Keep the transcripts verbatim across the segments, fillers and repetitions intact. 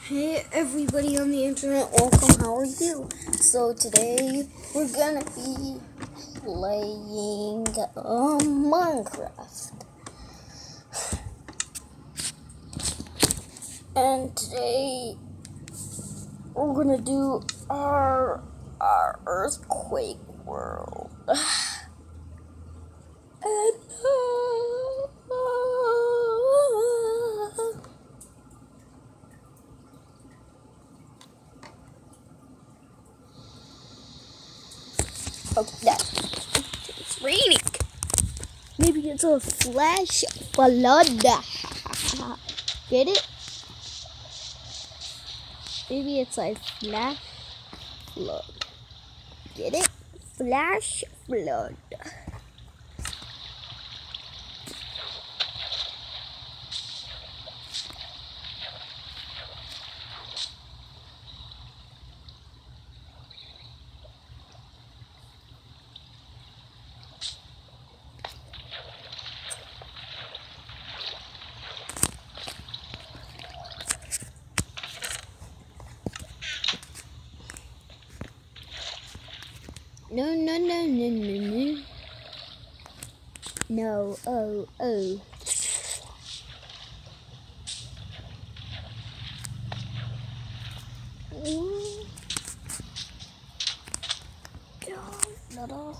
Hey everybody on the internet, welcome, how are you? So today we're gonna be playing uh, Minecraft. And today we're gonna do our, our earthquake world. And uh, oh, that, it's raining. Maybe it's a flash flood. Get it? Maybe it's a flash flood. Get it? Flash flood. No, no, no, no, no, no. No, oh, oh. Not all.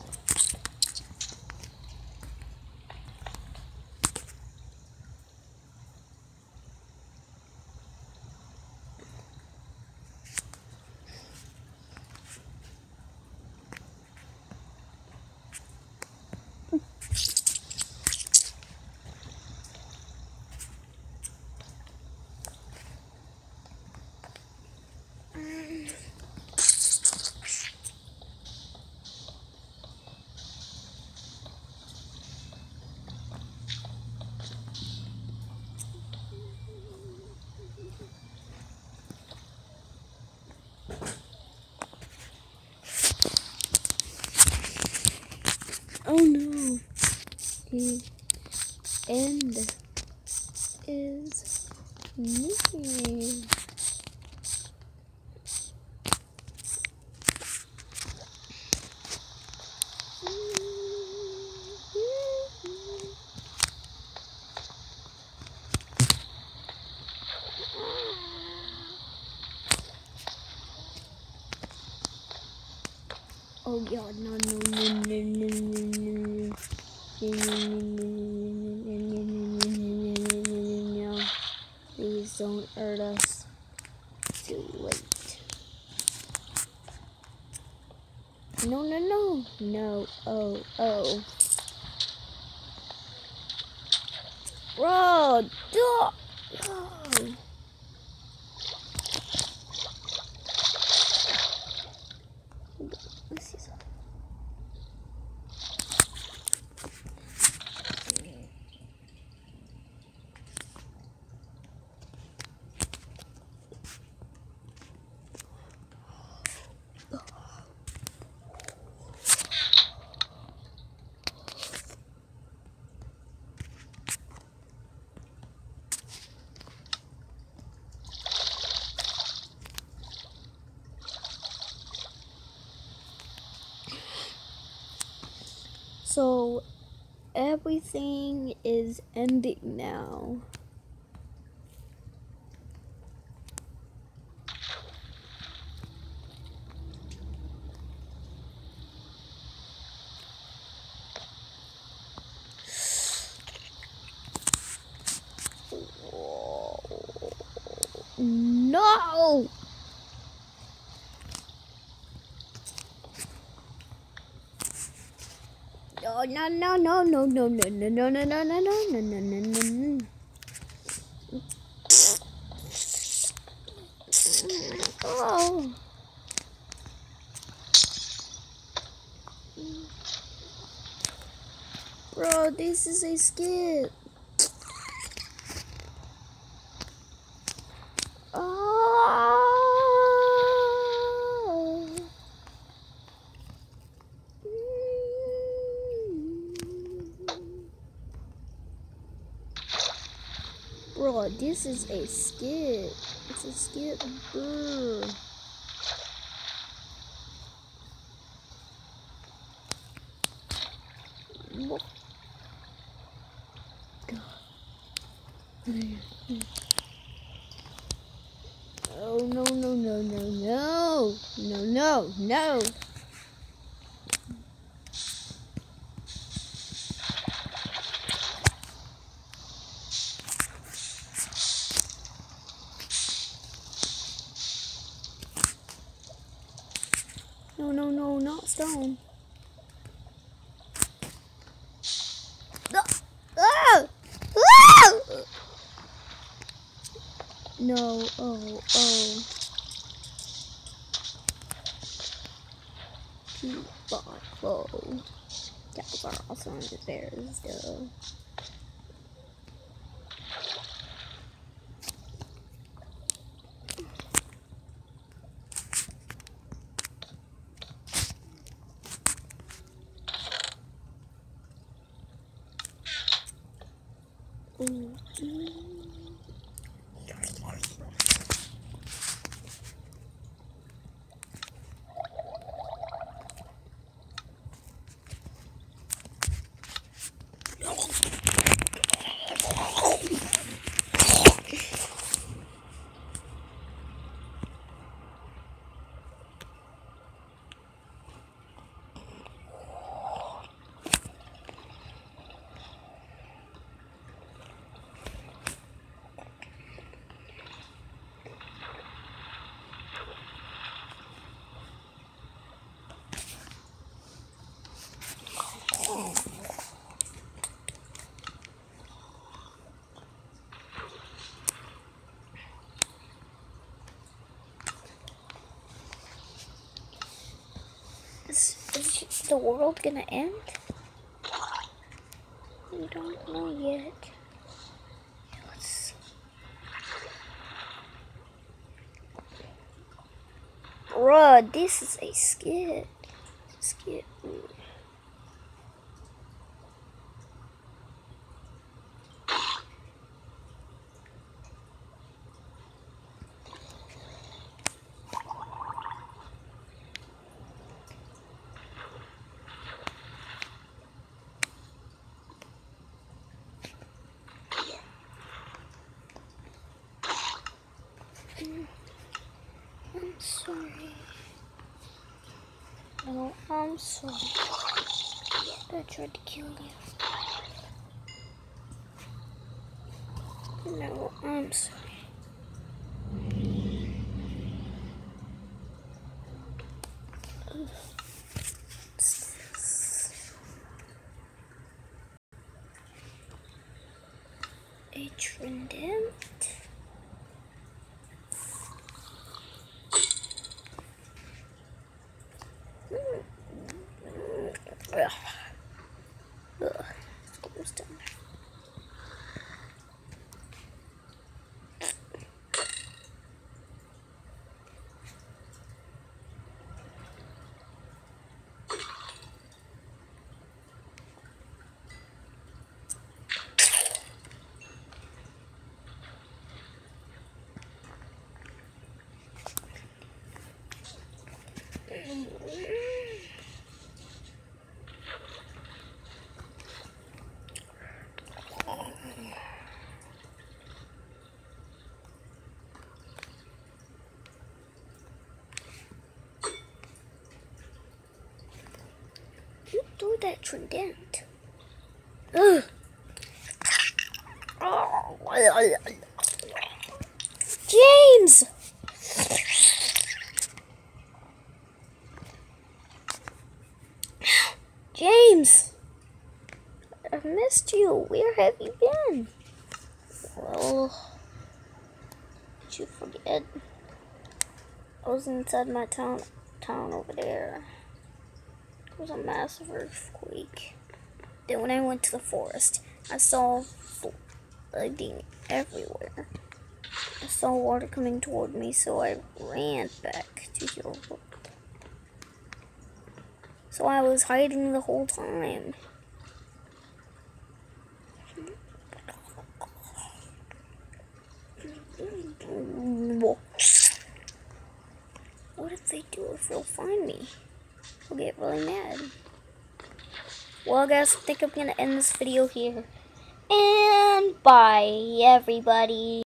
Oh no, the end is me. Oh god, no, no, no, no, no, no, no, no. Please don't hurt us. Too late. No, no, no. No. Oh, oh. Bro, duh. Oh. Let's see something. So everything is ending now. No! No, no, no, no, no, no, no, no, no, no, no, no, no, no, no, no, no. Oh. Bro, this is a skip. Oh. Bro, Bruh, this is a skit. It's a skit, bruh. What? Oh, no, no, no, no, no. No, no, no. No, no, no, not stone. No. Ah! Ah! No, oh, oh. Keep on close. Cows are also in the bears, though. Ooh. Is, is the world gonna end? We don't know yet. Let's see. Bruh, this is a skit. Skit. I'm sorry. No, I'm sorry. I tried to kill you. No, I'm sorry. A trident. Ugh. Ugh. It's almost done. You do that trident. Ugh. James! James! I've missed you. Where have you been? Well, did you forget? I was inside my town, town over there. It was a massive earthquake. Then when I went to the forest, I saw flooding everywhere. I saw water coming toward me, so I ran back to your world. So I was hiding the whole time. if they do if they'll find me? I'll get really mad. Well, guys, I think I'm gonna end this video here. And bye, everybody.